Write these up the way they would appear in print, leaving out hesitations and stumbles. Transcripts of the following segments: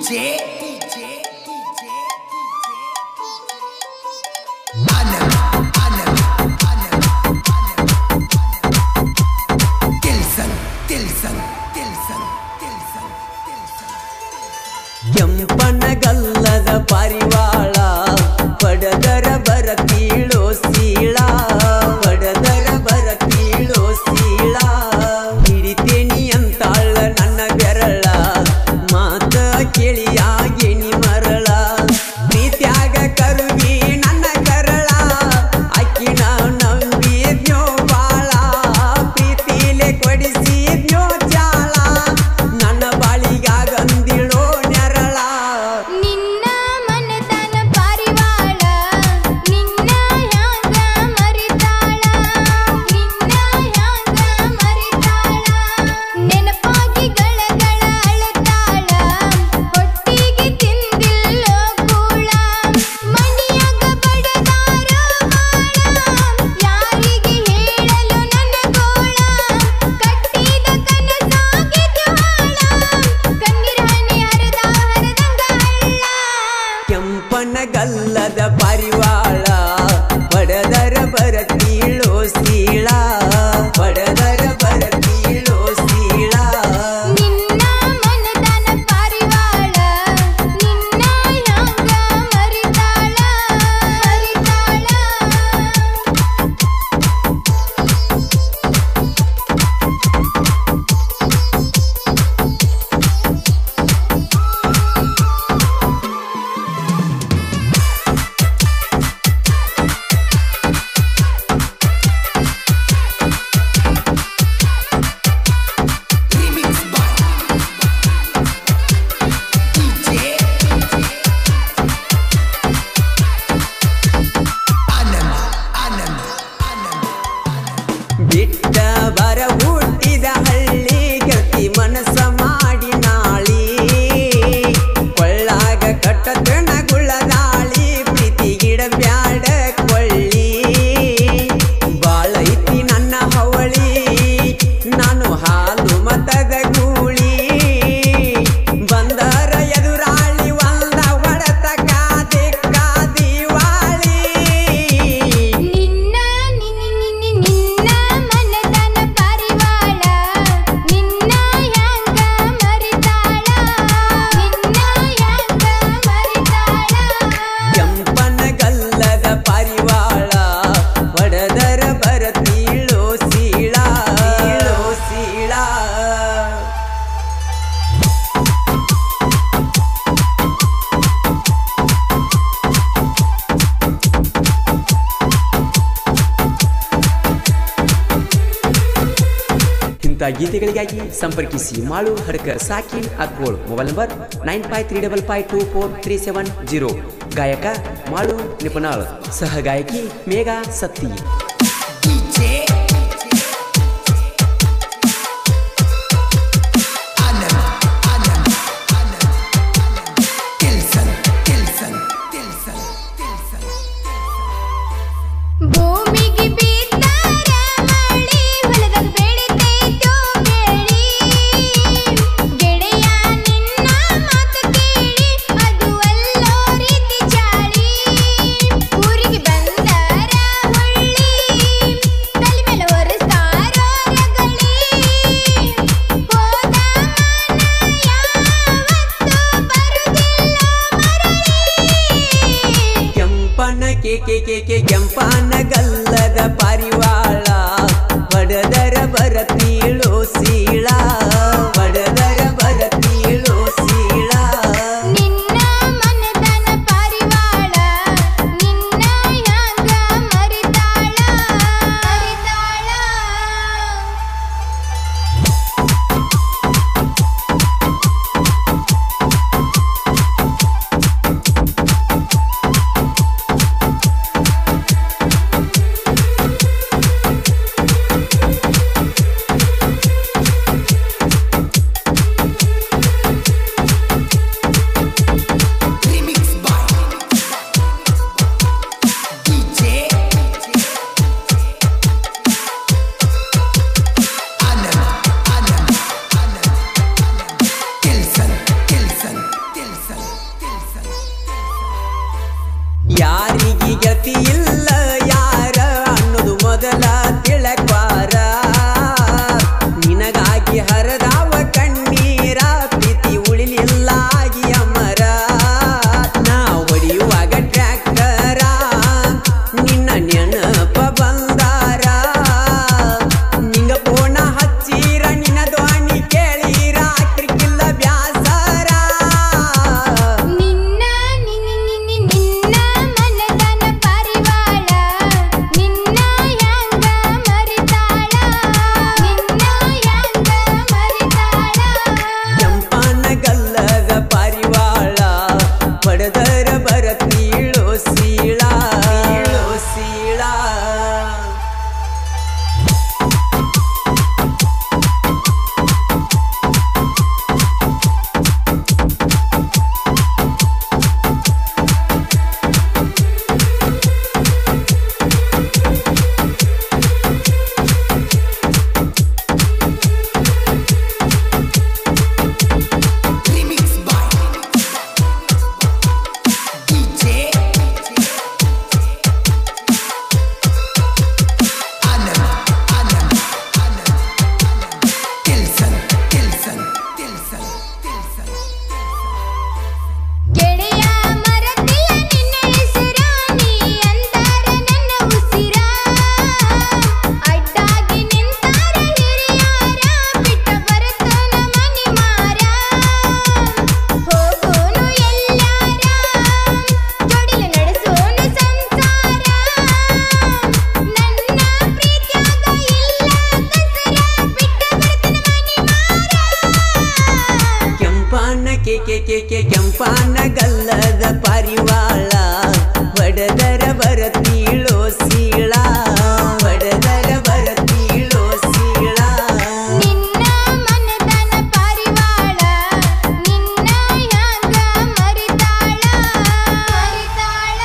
ಕೆಂಪನಗಲ್ಲದ ಪಾರಿವಾಳ ಪಡದರ ಬರತೀಳೋ ಸೀಳ ಪಡದರ ಬರತೀಳೋ ಸೀಳ ಹಿಡಿತೇನಿ ಅಂತಾಳ ನನ್ನ ಬೆರಳ ಮಾತ ಕೇಳಿಯಾಗೇನಿ ಮರಳ ಪ್ರೀತ್ಯಾಗ ಕರುವಿ ನನ್ನ ಕರಳ ಅಕ್ಕಿನ ನಂಬಿದ್ನೋ ಬಾಳ ಪ್ರೀತಿಲೆ ಕೊಡಿಸಿದ್ನೋ ಚಾಳ ನನ್ನ ಬಾಳಿಗಾಗಂದಿಳೋ ಕೆಂಪನಗಲ್ಲದ ಪಾರಿವಾಳ ಪಡದರ ಬರತೀಳೋ ಸೀಳ ಪಡದರ ಬರತೀಳೋ ಸೀಳ ನಿನ್ನ ಮನದಾನ ಪಾರಿವಾಳ ನಿನ್ನ ಹ್ಯಾಂಗ ಮರಿತಾಳ ಬಿಟ್ಟ ಬರ ಹುಟ್ಟಿದ ಹಳ್ಳಿ ಗತಿ ಮನಸ್ಸ ಮಾಡಿ ನಾಳಿ ಕೊಳ್ಳಾಗ ಕಟ್ಟತನ ಗುಳ್ಳದಾಳಿ ಪ್ರೀತಿ ಗಿಡ ಬ್ಯಾಡ ಕೊಳ್ಳಿ ಬಾಳೈತಿ ನನ್ನ ಹವಳಿ ನಾನು ಹಾಲು ಮತದ ಗೂಳಿ ಬಂದರ ಎದುರಾಳಿ ಒಂದ ಹೊಡೆತ ಕಾದಿ ಕಾದಿವಾಳಿ ನಿನ್ನ ನಿನ್ನ ಮನದಾನ ಪಾರಿವಾಳ ನಿನ್ನ ಹ್ಯಾಂಗ ಮರಿತಾಳ ನಿನ್ನ ಹ್ಯಾಂಗ ಮರಿತಾಳ ಕೆಂಪನಗಲ್ಲದ ಪಾರಿವಾಳ ಹೊಡೆದರ ಬರತೀಳೋ ಸೀಳ ಸೀಳ ಇಂಥ ಗೀತೆಗಳಿಗಾಗಿ ಸಂಪರ್ಕಿಸಿ ಮಾಳು ಹಡಕ ಸಾಕಿನ್ ಅಕ್ಕೋಳ್ ಮೊಬೈಲ್ ನಂಬರ್ 9535524370 ಗಾಯಕ ಮಾಳು ನಿಪುಣಾಳ್ ಸಹ ಗಾಯಕಿ ಮೇಘಾ ಸತ್ತಿ ಭೂಮಿಗೆ ಬಿದ್ದಾರ ಮಳಿ ಹೊಲದಾಗ ಬೆಳಿತೈತೋ ಬೆಳಿ ಗೆಳೆಯ ನಿನ್ನ ಮಾತು ಕೇಳಿ ಅದು ಅಲ್ಲೋ ರೀತಿ ಚಾಳಿ ಊರಿಗೆ ಬಂದಾರ ಹೊಳ್ಳಿ ತಲೆ ಮೇಲೆ ಒರೆಸ್ತಾರೋ ರಗಳಿ ಹೋದ ಮನ ಯಾವತ್ತೂ ಬರುದಿಲ್ಲ ಮರಳಿ ಕೆಂಪನಗಲ್ಲದ ಪಾರಿವಾಳ ಪಡದರ ಬರತೀಳೋ ಸೀಳ ಪಡದರ ಬರತೀಳೋ ಸೀಳ ನಿನ್ನ ಮನದಾನ ಪಾರಿವಾಳ ನಿನ್ನ ಹ್ಯಾಂಗ ಮರಿತಾಳ ಕೆಂಪಾನ ಗಲ್ಲದ ಪಾರಿವಾಳ ಹೊಡೆದರ ಬರತೀಳೋ ಸೀಳ ಹೊಡೆದರ ಬರತೀಳೋ ಸೀಳ ನಿನ್ನ ಮನದನ ಪಾರಿವಾಳ ನಿನ್ನ ಹ್ಯಾಂಗ ಮರಿತಾಳ ಮರಿತಾಳ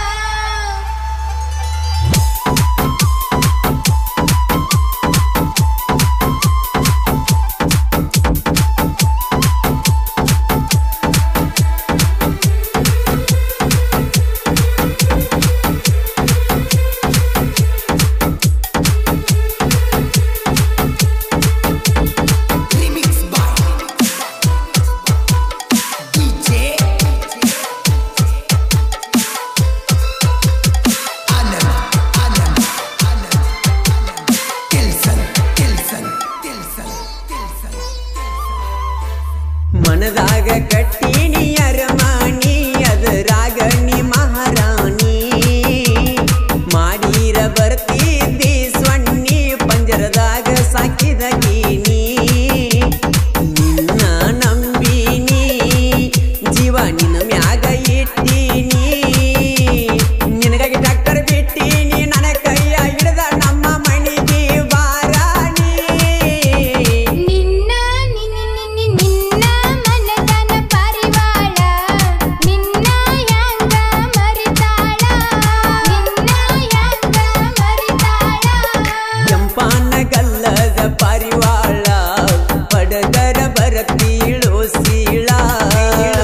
ಮನದಾಗ ಕಟ್ಟಿನಿ ಅರಮಾಣಿ ಅದರಾಗ ನೀ ಮಹಾರಾಣಿ ಮಾಡಿರ ಬರ್ತಿದ್ದಿ ಸ್ವಣ್ಣಿ ಪಂಜರದಾಗ ಸಾಕಿದ ಗೀನಿ ನಿನ್ನ ನಂಬಿನಿ ಜೀವ ನಿನ್ನ ಮ್ಯಾಗ ಇಟ್ಟೀನಿ ನಿನಗಾಗಿ ಡಾಕ್ಟರ್ ಬಿಟ್ಟೀನಿ ನನ್ನ ಕೈಯ ಹಿಡಿದ ನಮ್ಮ ಮಣಿಗೆ ಬಾರಾಣಿ ನಿನ್ನ ನಿನ್ನ ಮನದನ ಪಾರಿವಾಳ ನಿನ್ನ ಹ್ಯಾಂಗ ಮರಿತಾಳ ನಿನ್ನ ಹ್ಯಾಂಗ ಮರಿತಾಳ ಕೆಂಪಾನ ಗಲ್ಲದ ಪಾರಿವಾಳ ಪಡೆದರ ಬರತೀಳೋ ಸೀಳ